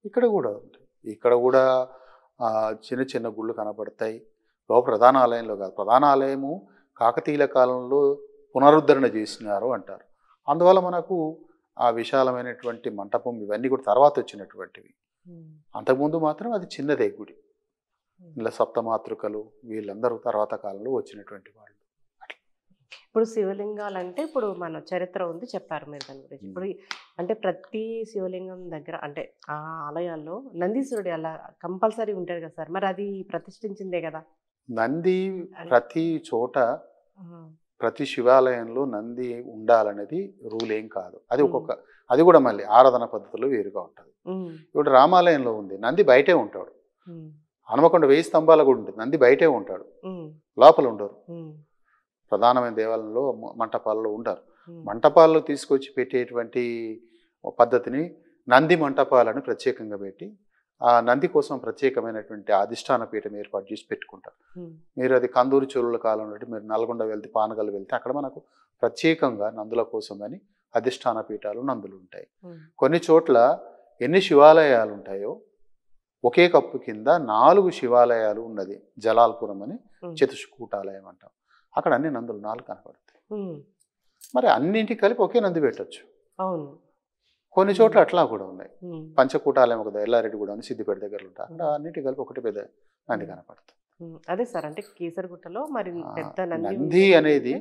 ఇక్కడ కూడా ఉంది. ఇక్కడ కూడా చిన్న చిన్న గుళ్ళు కనపడతాయి. ప్రధాన ఆలయంలో కాదు. ప్రధాన ఆలయము కాకతీయుల కాలంలో పునరుద్ధరణ చేసినారు అంటారు. అందువల్ల మనకు ఆ విశాలమైనటువంటి మంటపం ఇవన్నీ కూడా తర్వాత వచ్చినటువంటివి. అంతకుముందు మాత్రం అది చిన్నదే గుడి. ఇలా సప్తమాతృకలు వీళ్ళందరూ తర్వాత కాలంలో వచ్చినటువంటి వాళ్ళు. ఇప్పుడు శివలింగాలు అంటే ఇప్పుడు మన చరిత్ర ఉంది చెప్పారు మీరు దాని గురించి. ఇప్పుడు అంటే ప్రతి శివలింగం దగ్గర అంటే ఆ ఆలయాల్లో నందీశ్వరుడు అలా కంపల్సరీ ఉంటాడు కదా సార్, మరి అది ప్రతిష్ఠించిందే కదా. నంది ప్రతి చోట ప్రతి శివాలయంలో నంది ఉండాలనేది రూల్ ఏం కాదు. అది అది కూడా మళ్ళీ ఆరాధన పద్ధతిలో వేరుగా ఉంటుంది. ఇప్పుడు రామాలయంలో ఉంది, నంది బయటే ఉంటాడు. హనుమకొండ 1000 స్తంభాల కూడా ఉంటుంది, నంది బయటే ఉంటాడు, లోపల ఉండరు. ప్రధానమైన దేవాలయంలో మంటపాలలో ఉంటారు. మంటపాల్లో తీసుకొచ్చి పెట్టేటువంటి పద్ధతిని నంది మంటపాలను ప్రత్యేకంగా పెట్టి ఆ నంది కోసం ప్రత్యేకమైనటువంటి అధిష్టాన పీఠం ఏర్పాటు చేసి పెట్టుకుంటారు. మీరు అది కందూరు చోళుల కాలం నుండి మీరు నల్గొండ వెళ్తే, పానగల్ వెళ్తే అక్కడ మనకు ప్రత్యేకంగా నందుల కోసం అని అధిష్టాన పీఠాలు నందులు ఉంటాయి. కొన్ని చోట్ల ఎన్ని శివాలయాలు ఉంటాయో ఒకే కప్పు కింద 4 శివాలయాలు ఉన్నది. జలాల్పురం అని చతుష్కూటాలయం అంటాం. అక్కడ అన్ని నందులు 4 కనపడతాయి. మరి అన్నింటికి కలిపి ఒకే నంది పెట్టచ్చు. కొన్ని చోట్ల అట్లా కూడా ఉన్నాయి. పంచకూటాలయం ఒక ఎల్లారెడ్డి కూడా అని సిద్దిపేట దగ్గర ఉంటాయి. అక్కడ అన్నింటి కలిపి ఒకటి పెద్ద నంది కనపడుతుంది. అదే సార్, అంటే కీసరగుట్టలో మరి పెద్ద నంది అనేది,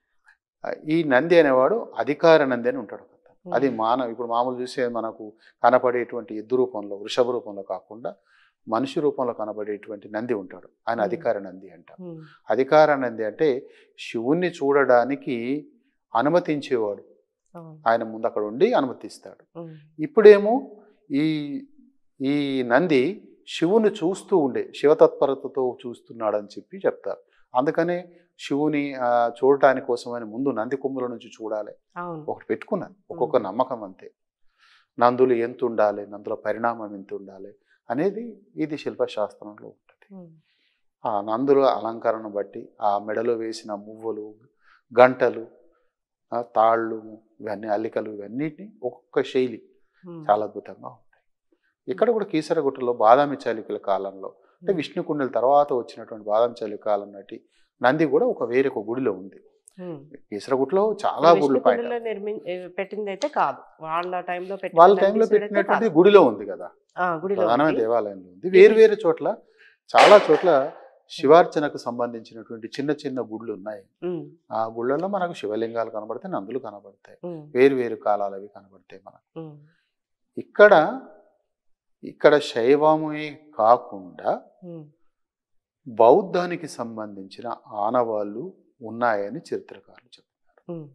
ఈ నంది అనేవాడు అధికార నంది అని ఉంటాడు. అది ఇప్పుడు మామూలు చూసే మనకు కనపడేటువంటి ఎద్దు రూపంలో, వృషభ రూపంలో కాకుండా మనిషి రూపంలో కనబడేటువంటి నంది ఉంటాడు. ఆయన అధికార నంది అంటాం. అధికార నంది అంటే శివుణ్ణి చూడడానికి అనుమతించేవాడు. ఆయన ముందు అక్కడ ఉండి అనుమతిస్తాడు. ఇప్పుడేమో ఈ నంది శివుని చూస్తూ ఉండే, శివతత్పరతతో చూస్తున్నాడని చెప్పి చెప్తారు. అందుకనే శివుని చూడటానికి కోసమని ముందు నంది కొమ్ముల నుంచి చూడాలి ఒకటి పెట్టుకున్నారు. ఒక్కొక్క నమ్మకం అంతే. నందులు ఎంత ఉండాలి, నందుల పరిణామం ఎంత ఉండాలి అనేది ఇది శిల్పశాస్త్రంలో ఉంటుంది. ఆ నందుల అలంకరణ బట్టి ఆ మెడలో వేసిన మువ్వలు, గంటలు, తాళ్ళు, ఇవన్నీ అల్లికలు, ఇవన్నిటిని ఒక్కొక్క శైలి చాలా అద్భుతంగా ఉంటాయి. ఇక్కడ కూడా కీసరగుట్టలో బాదామి చాళుక్యుల కాలంలో, అంటే విష్ణుకుండల తర్వాత వచ్చినటువంటి బాదామి చాళుక్యుల కాలం నాటి నంది కూడా వేరొక గుడిలో ఉంది. కీసరగుట్టలో చాలా గుళ్ళు పెట్టింది అయితే కాదు, వాళ్ళ టైంలో పెట్టినటువంటి గుడిలో ఉంది కదా, ప్రధానమైన దేవాలయంలో ఉంది. వేరు వేరు చోట్ల, చాలా చోట్ల శివార్చనకు సంబంధించినటువంటి చిన్న చిన్న గుళ్ళు ఉన్నాయి. ఆ గుళ్ళల్లో మనకు శివలింగాలు కనబడతాయి, నందులు కనబడతాయి, వేరు వేరు కాలాలు అవి కనబడతాయి మనకు. ఇక్కడ శైవమే కాకుండా బౌద్ధానికి సంబంధించిన ఆనవాళ్ళు ఉన్నాయని చరిత్రకారులు చెప్తున్నారు.